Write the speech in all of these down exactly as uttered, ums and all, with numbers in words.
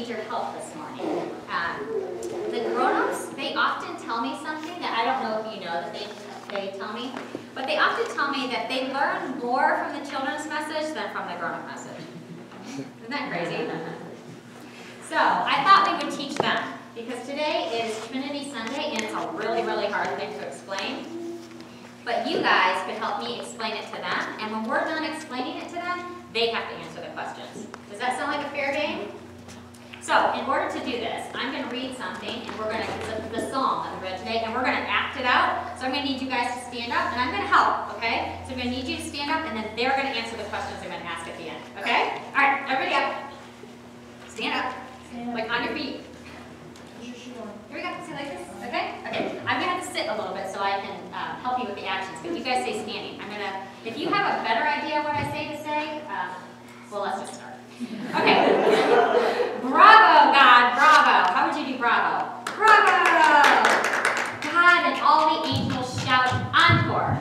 need your help this morning. Um, the grown-ups, they often tell me something that I don't know if you know that they, they tell me, but they often tell me that they learn more from the children's message than from the grown-up message. Isn't that crazy? So I thought we would teach them, because today is Trinity Sunday and it's a really, really hard thing to explain. But you guys could help me explain it to them, and when we're done explaining it to them, they have to answer the questions. Does that sound like a fair game? So, in order to do this, I'm going to read something, and we're going to, the, the psalm that we read today, and we're going to act it out. So I'm going to need you guys to stand up, and I'm going to help, okay? So I'm going to need you to stand up, and then they're going to answer the questions I'm going to ask at the end, okay? All right, everybody up. Stand up, like on your feet. Here we go, see like this, okay? Okay, I'm going to have to sit a little bit so I can uh, help you with the actions, but you guys say standing. I'm going to, if you have a better idea what I say to say, um, well, let's just start. Okay. Bravo, God, bravo. How would you do bravo? Bravo! God and all the angels shout encore.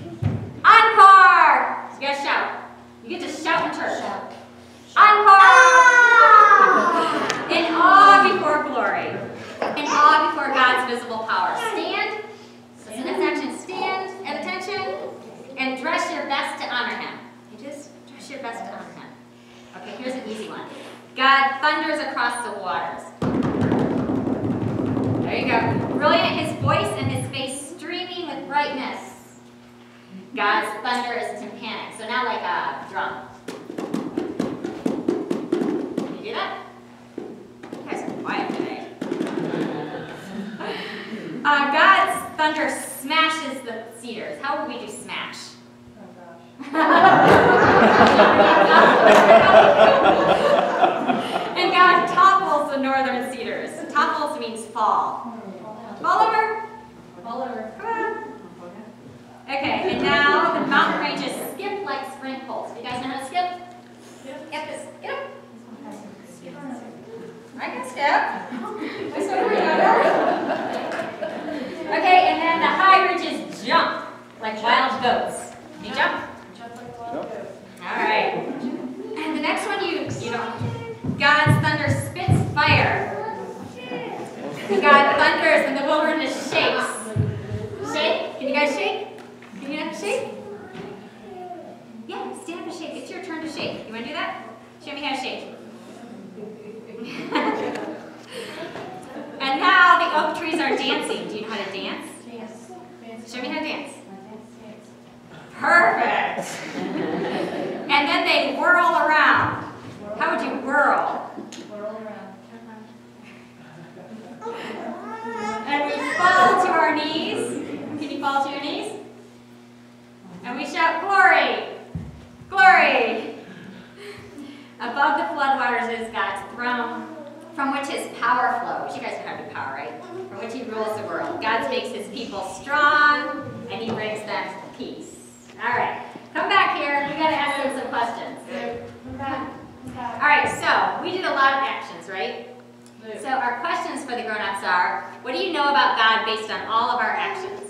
Encore! So you gotta shout. You get to shout in church. Shout. Encore! Ah! In awe before glory. In awe before God's visible power. Stand. What's the next action? Stand at attention and dress your best to honor Him. You just dress your best to honor Him. Okay, here's an easy one. God thunders across the waters. There you go. Brilliant, His voice and His face streaming with brightness. God's thunder is tympanic. So now like a drum. Can you do that? You guys are quiet today. Uh, God's thunder smashes the cedars. How would we do smash? And God topples the northern cedars. Topples means fall. Fall over. Fall over. Come on. Okay, and now the mountain ranges skip like sprint poles. You guys know how to skip? Get this. Get up. I can skip. I said we Okay, and then the high ridges jump like wild goats. You jump? All right. And the next one, you you don't. God's thunder spits fire. God thunders and the wilderness shakes. Shake? Can you guys shake? Can you guys shake? Yeah, stand up and shake. It's your turn to shake. You want to do that? Show me how to shake. And now the oak trees are dancing. Do you know how to dance? Yes. Show me how to dance. Perfect. And then they whirl around. How would you whirl? Whirl around. And we fall to our knees. Can you fall to your knees? And we shout, glory! Glory! Above the floodwaters is God's throne, from which His power flows. You guys know how to do power, right? From which He rules the world. God makes His people strong, and He brings them peace. All right, come back here. We got to ask them some questions. All right, so we did a lot of actions, right? So our questions for the grown-ups are, what do you know about God based on all of our actions?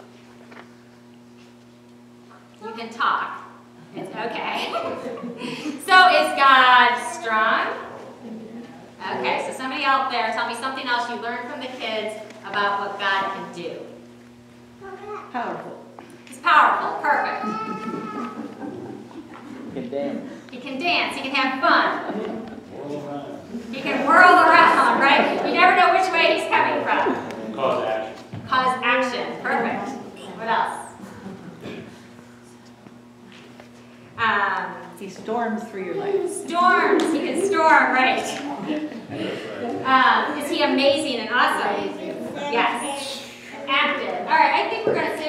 You can talk. It's okay. So is God strong? Okay, so somebody out there, tell me something else you learned from the kids about what God can do. Powerful. He's powerful. Perfect. He can dance. He can dance. He can have fun. He can whirl around, right? You never know which way he's coming from. Cause action. Cause action. Perfect. What else? Um, He storms through your life. storms. He can storm, right? Um, is he amazing and awesome? Yes. Active. All right, I think we're going to see